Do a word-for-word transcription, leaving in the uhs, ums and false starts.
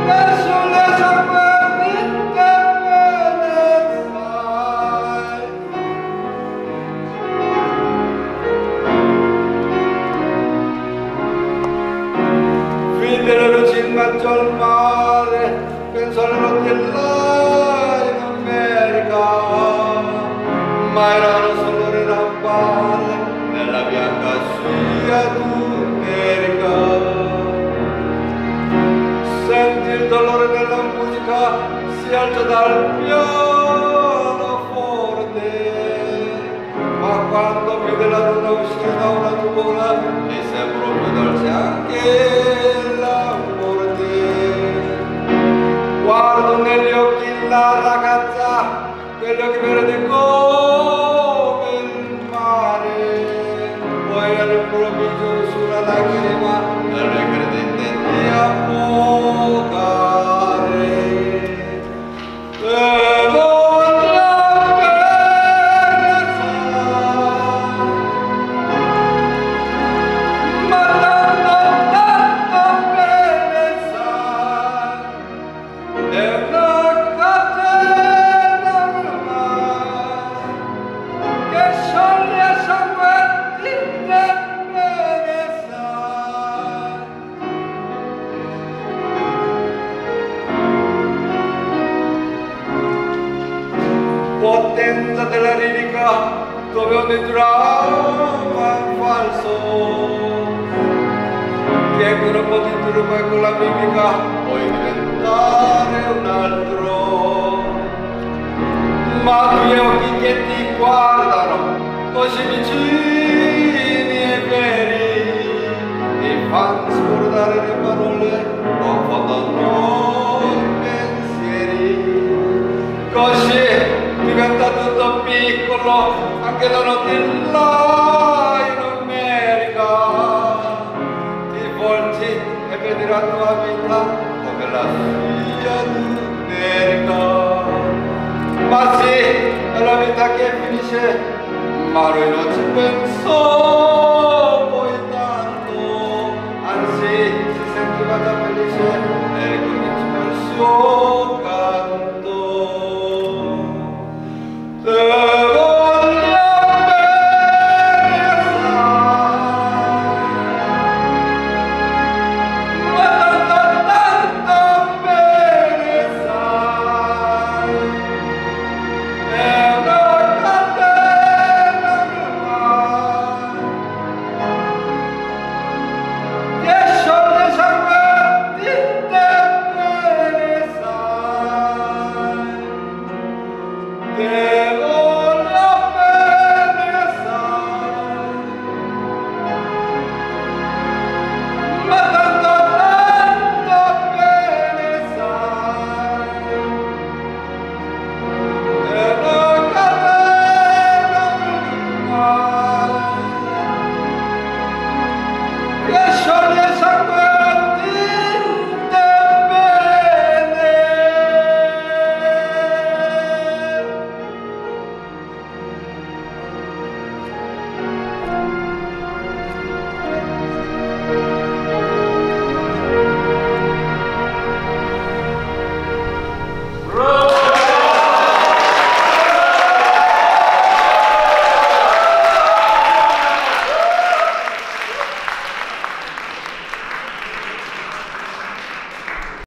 Maggior mare, penso alle notti là in America, ma erano solo le lampade nella bianca scia d'America. Senti il dolore della musica, si alza dal pianoforte, ma quando vede la luna uscire da una nuvola, mi sembra più dolce anche la guardo negli occhi la ragazza, quegli occhi verdi come il mare, poi all'improvviso sulla lacrima e le credette di affogare. E voglio bene ma tanto, tanto bene sai. È una catena ormai che scioglie a sanguetti nemmeno sai. Potenza della lirica dove ogni dramma è falso, che con un po' di trucco e con la mimica puoi diventare un altro, ma due occhi che ti guardano così vicini e veri ti fanno scordare le parole, confondono i pensieri, così diventa tutto piccolo anche la notte là in America. Ti volti e vedi la tua vita come la figlia d'America. Ma sì, è la vita che finisce, ma lui non ci pensò poi tanto, anzi si sentiva già felice e ricominciò il suo